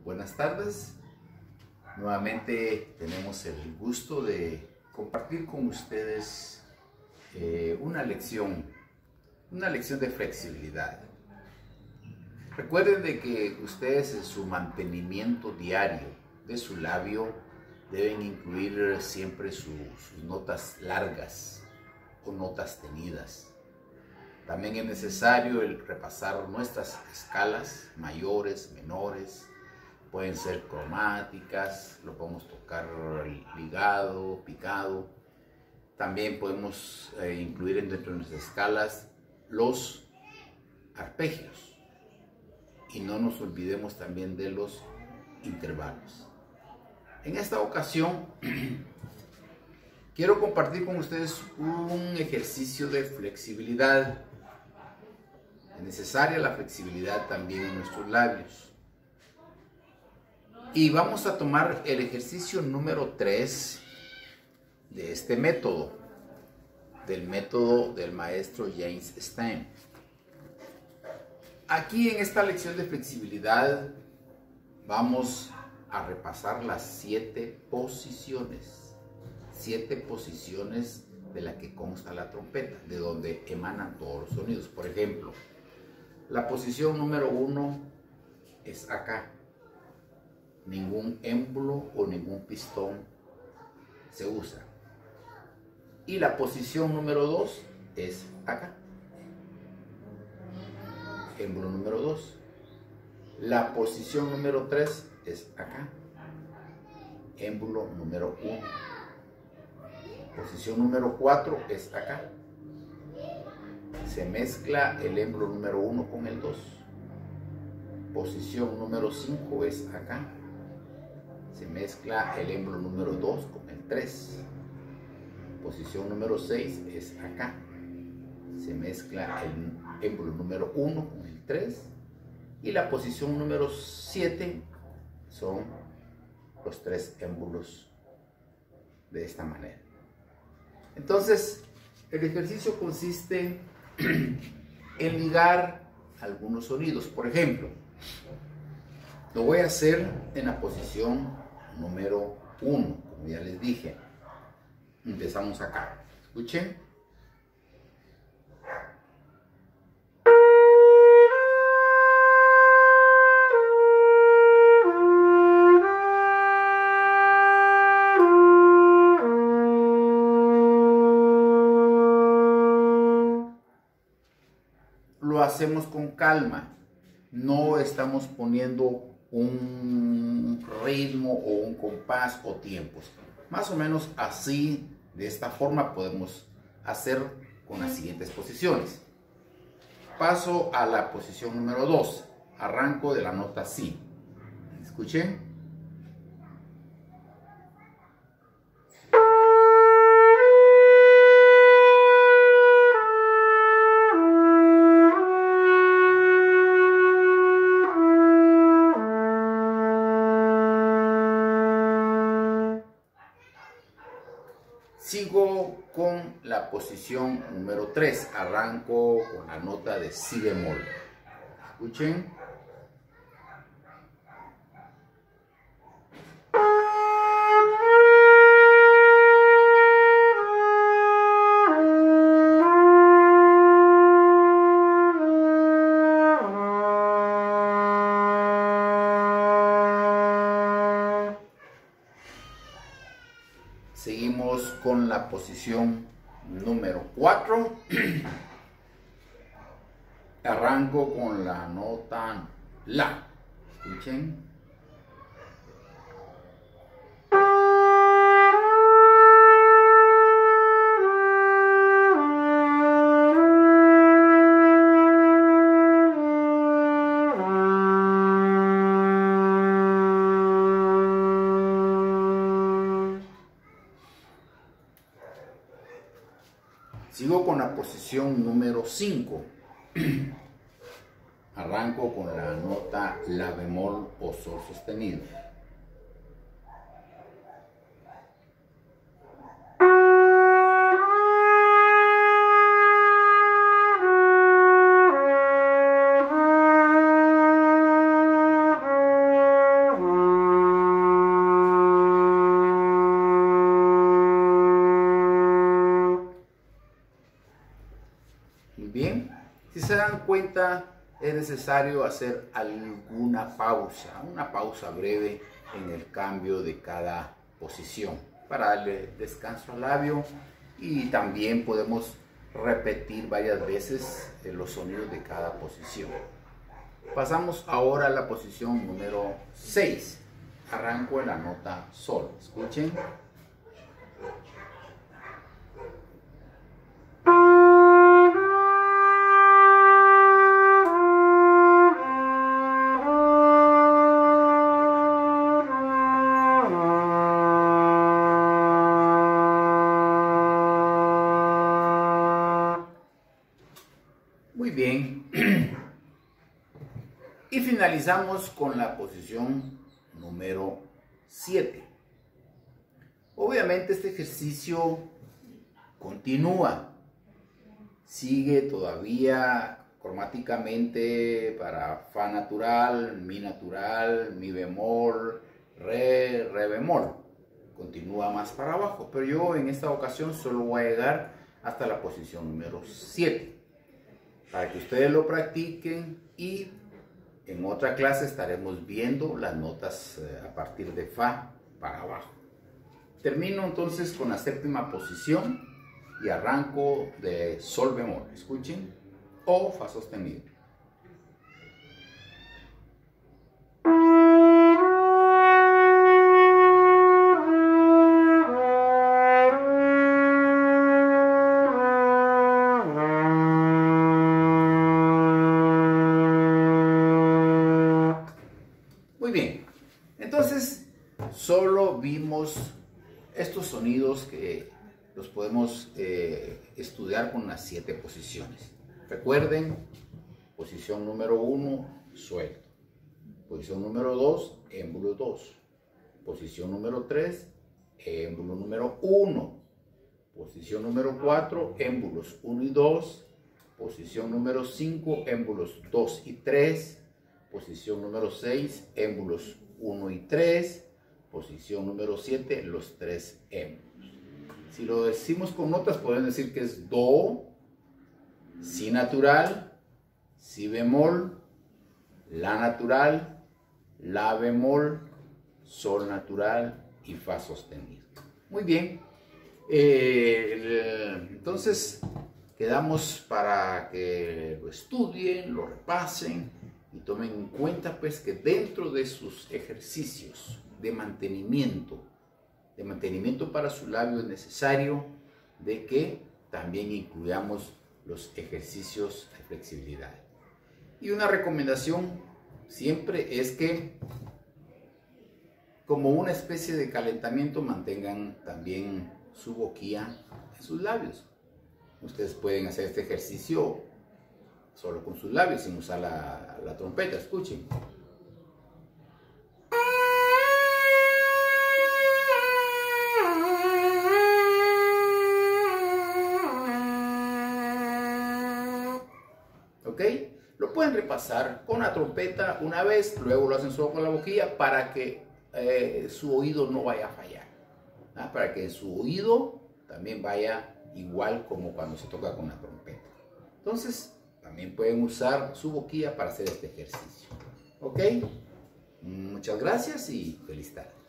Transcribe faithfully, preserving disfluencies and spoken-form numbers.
Buenas tardes. Nuevamente tenemos el gusto de compartir con ustedes eh, una lección, una lección de flexibilidad. Recuerden de que ustedes en su mantenimiento diario de su labio deben incluir siempre su, sus notas largas o notas tenidas. También es necesario el repasar nuestras escalas mayores, menores, pueden ser cromáticas, lo podemos tocar ligado, picado. También podemos eh, incluir dentro de nuestras escalas los arpegios. Y no nos olvidemos también de los intervalos. En esta ocasión quiero compartir con ustedes un ejercicio de flexibilidad. Es necesaria la flexibilidad también en nuestros labios. Y vamos a tomar el ejercicio número tres de este método, del método del maestro James Stein. Aquí en esta lección de flexibilidad vamos a repasar las siete posiciones, siete posiciones de la que consta la trompeta, de donde emanan todos los sonidos. Por ejemplo, la posición número uno es acá. Ningún émbolo o ningún pistón se usa. Y la posición número dos es acá. Émbolo número dos. La posición número tres es acá. Émbolo número uno. Posición número cuatro es acá. Se mezcla el émbolo número uno con el dos. Posición número cinco es acá. Se mezcla el émbolo número dos con el tres. Posición número seis es acá. Se mezcla el émbolo número uno con el tres. Y la posición número siete son los tres émbolos de esta manera. Entonces, el ejercicio consiste en ligar algunos sonidos. Por ejemplo, lo voy a hacer en la posición número uno, como ya les dije. Empezamos acá. Escuchen. Lo hacemos con calma. No estamos poniendo un ritmo o un compás o tiempos. Más o menos así, de esta forma podemos hacer con las siguientes posiciones. Paso a la posición número dos. Arranco de la nota Si. Escuchen. Sigo con la posición número tres. Arranco con la nota de Si bemol. Escuchen. Seguimos con la posición número cuatro. Arranco con la nota La. Escuchen. Sigo con la posición número cinco. Arranco con la nota La bemol o Sol sostenido. se dan cuenta, es necesario hacer alguna pausa, una pausa breve en el cambio de cada posición para darle descanso al labio, y también podemos repetir varias veces los sonidos de cada posición. Pasamos ahora a la posición número seis. Arranco en la nota sol. Escuchen. Muy bien. Y finalizamos con la posición número siete. Obviamente este ejercicio continúa, sigue todavía cromáticamente para fa natural, mi natural, mi bemol, re, re bemol. Continúa más para abajo, pero yo en esta ocasión solo voy a llegar hasta la posición número siete, para que ustedes lo practiquen, y en otra clase estaremos viendo las notas a partir de fa para abajo. Termino entonces con la séptima posición y arranco de sol bemol. Escuchen, o fa sostenido. Muy bien, entonces solo vimos estos sonidos que los podemos eh, estudiar con las siete posiciones. Recuerden, posición número uno, suelto. Posición número dos, émbulo dos. Posición número tres, émbulo número uno. Posición número cuatro, émbulos uno y dos. Posición número cinco, émbulos dos y tres. Posición número seis, émbulos uno y tres. Posición número siete, los tres émbulos. Si lo decimos con notas, pueden decir que es do, si natural, si bemol, la natural, la bemol, sol natural y fa sostenido. Muy bien. Eh, entonces, quedamos para que lo estudien, lo repasen y tomen en cuenta pues que dentro de sus ejercicios de mantenimiento, de mantenimiento para su labio, es necesario de que también incluyamos los ejercicios de flexibilidad. Y una recomendación siempre es que, como una especie de calentamiento, mantengan también su boquilla en sus labios. Ustedes pueden hacer este ejercicio solo con sus labios, sin usar la, la trompeta. Escuchen. ¿Ok? Lo pueden repasar con la trompeta una vez, luego lo hacen solo con la boquilla, para que eh, su oído no vaya a fallar, ¿ah? Para que su oído también vaya igual como cuando se toca con la trompeta. Entonces, también pueden usar su boquilla para hacer este ejercicio. ¿Ok? Muchas gracias y feliz tarde.